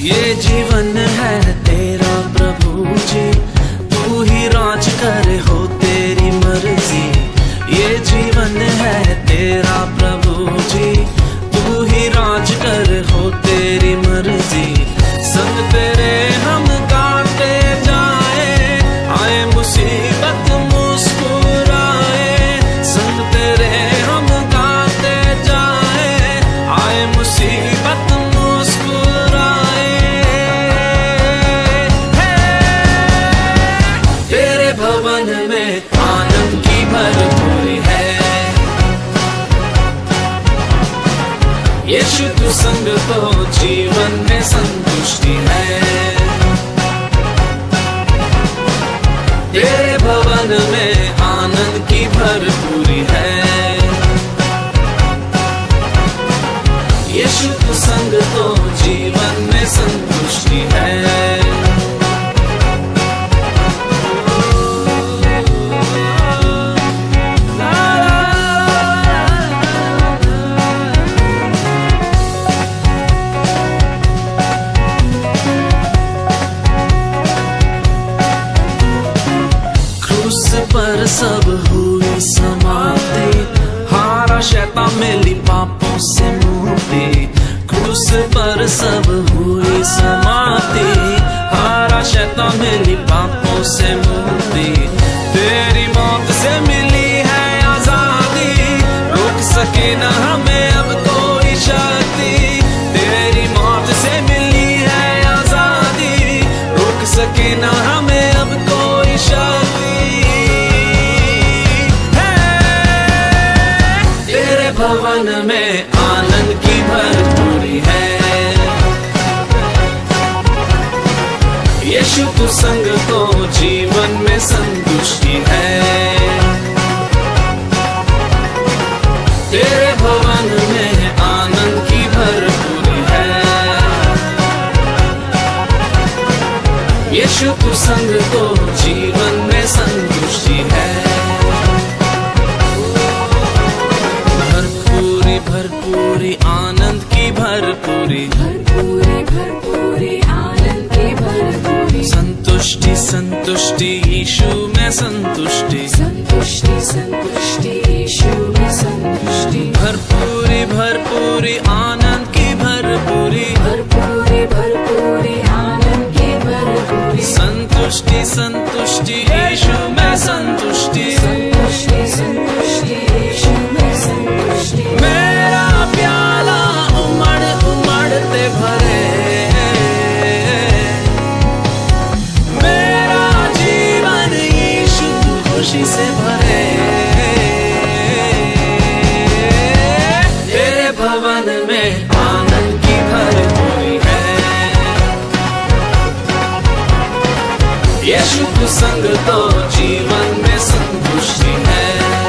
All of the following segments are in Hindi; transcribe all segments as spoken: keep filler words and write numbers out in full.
ये जीवन है तेरा प्रभु जी, तू ही राज करे हो तेरी मर्जी। ये जीवन है तेरा प्रभु जी, तू ही राज करे हो तेरी मर्जी। संग तेरे हम गाते जाए, आए मुसीबत मुस्कुराए। संग तेरे हम गाते जाए, आए मुसीबत मुस्कुराए। तेरे भवन में आनंद की भरपूरी है, यीशु तू संग तो जीवन में संतुष्टि है। तेरे भवन में आनंद की भरपूरी है, यीशु तू संग तो जीवन में संतुष्टि है। पर सब हुई समाप्ति, हारा शैतान मिली पापों से मुक्ति। क्रूस पर सब हुई समाप्ति, हारा शैतान मिली पापों से मुक्ति। तेरी मौत से मिली है आजादी, रोक सके न हमें अब कोई शक्ति। तेरी मौत से मिली है आजादी, रोक सके न हमें अब कोई शक्ति। भवन में आनंद की भरपूरी है, यीशु तू संग तो जीवन में संतुष्टि है। तेरे भवन में आनंद की भरपूरी है, यीशु तू संग तो जीवन में संतुष्टि है। भरपूरी आनंद की भरपूरी, भरपूरी भरपूरी आनंद की भरपूरी। संतुष्टि संतुष्टि यीशु में संतुष्टि, संतुष्टि संतुष्टि यीशु में संतुष्टि। भरपूरी भरपूरी आनंद की भरपूरी, भरपूरी भरपूरी आनंद की भरपूरी। संतुष्टि संतुष्टि यीशु में संतुष्टि, संतुष्टि संतुष्टि यीशु में संतुष्टि। मेरा प्याला उमड़ उमड़ते भरे, मेरा जीवन यीशु खुशी से भरे। तेरे भवन में आनंद की भरपूरी है, यीशु तू संग तो जीवन में संतुष्टि है।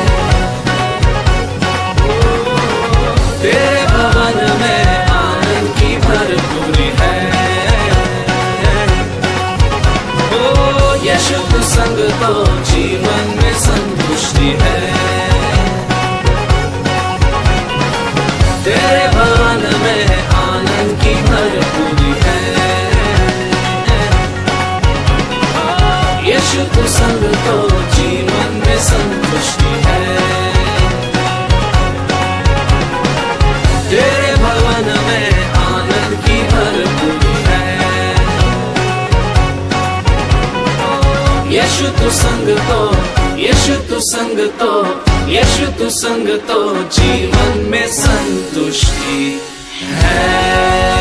तेरे भवन में आनंद की भरपूरी है, ओ यीशु तू संग तो जीवन में संतुष्टि है। तेरे भवन में आनंद की भरपूरी है, यीशु तू संग तो जीवन में संतुष्टि है। तेरे भवन में आनंद की भरपूरी है, यीशु तू संग तो, यीशु तू संग तो, यीशु तू संग तो जीवन में संतुष्टि है।